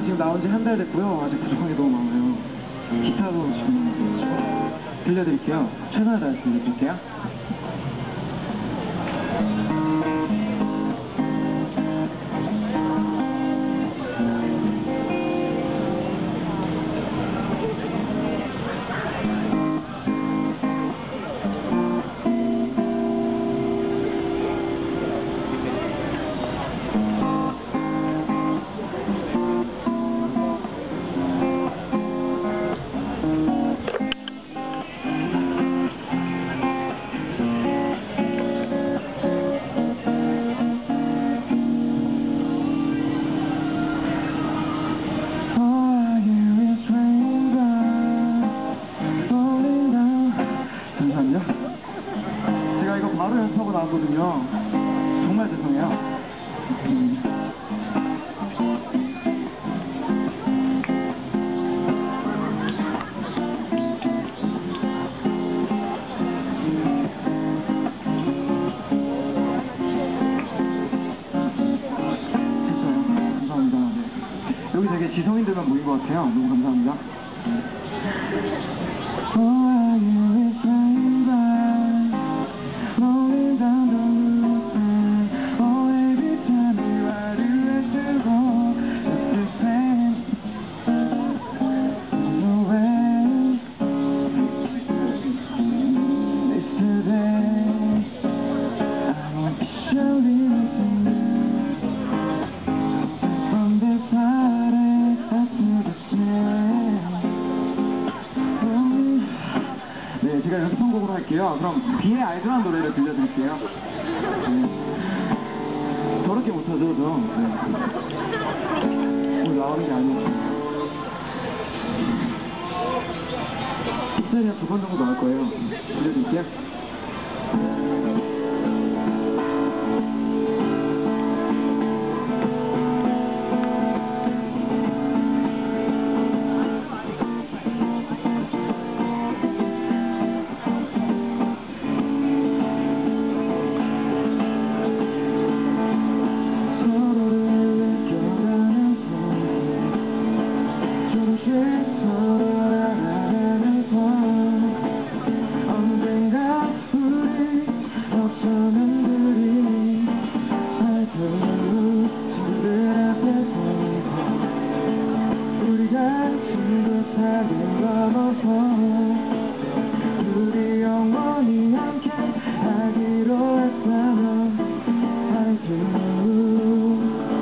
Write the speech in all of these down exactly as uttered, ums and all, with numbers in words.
지금 나온 지 한 달 됐고요. 아직 부족한 게 너무 많아요. 기타도 지금 들려드릴게요. 최선을 다해서 들려드릴게요. 제가 이거 바로 연습하고 나왔거든요. 정말 죄송해요. 음. 됐어요. 감사합니다. 네. 여기 되게 지성인들만 모인 것 같아요. 너무 감사합니다. 네, 제가 연습한 곡으로 할게요. 그럼 비의 알그란 노래를 들려드릴게요. 네. 저렇게 못하죠, 저. 네. 오늘 나오는 게 아니고. 픽셀이 한 두 번 정도 나올 거예요. 들려드릴게요. 우리 영원히 함께 하기로 했다면 I do.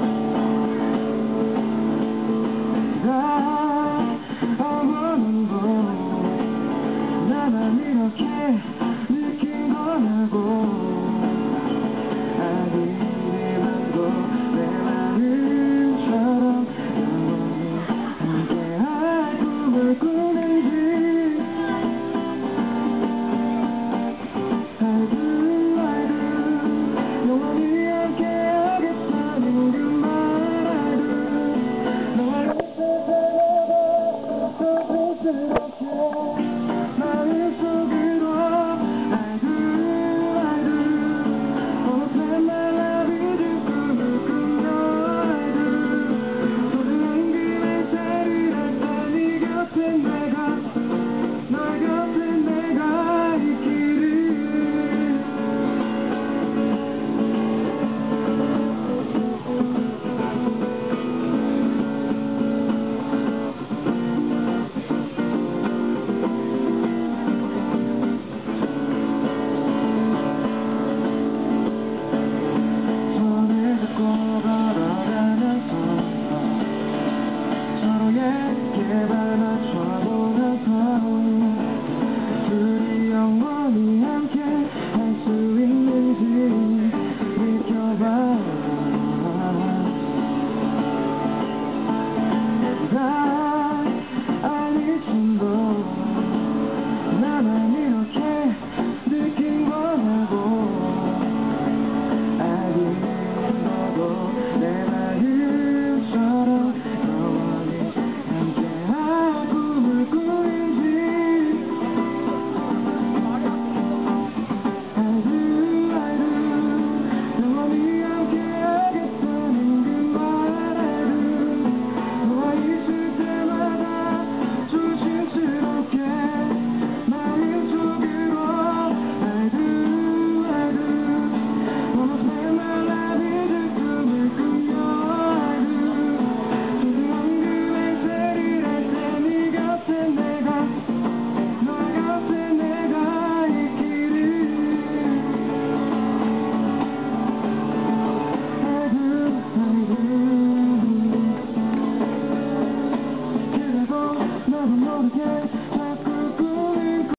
나 오늘도 나만 이렇게 느낀 거라고 아니만도 내 마음처럼 영원히 함께 할 꿈을 꾸는지 나